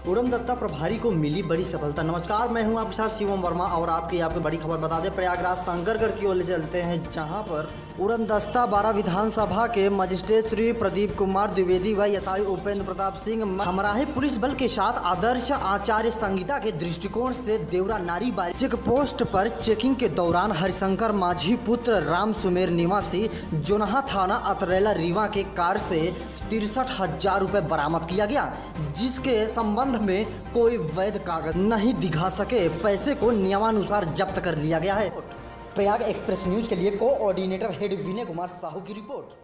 उड़नदत्ता प्रभारी को मिली बड़ी सफलता। नमस्कार, मैं हूं आपके साथ शिवम वर्मा और आपको बड़ी खबर बता दें। प्रयागराज शंकरगढ़ की ओर चलते हैं, जहां पर उड़नदस्ता 12 विधानसभा के मजिस्ट्रेट श्री प्रदीप कुमार द्विवेदी व एसआई उपेंद्र प्रताप सिंह हमराही पुलिस बल के साथ आदर्श आचार्य संहिता के दृष्टिकोण से देवरा नारीबारी चेक पोस्ट पर चेकिंग के दौरान हरिशंकर माझी पुत्र राम सुमेर निवासी जोनहा थाना अतरेला रीवा के कार से 63,000 रुपये बरामद किया गया, जिसके संबंध में कोई वैध कागज नहीं दिखा सके। पैसे को नियमानुसार जब्त कर लिया गया है। प्रयाग एक्सप्रेस न्यूज के लिए कोऑर्डिनेटर हेड विनय कुमार साहू की रिपोर्ट।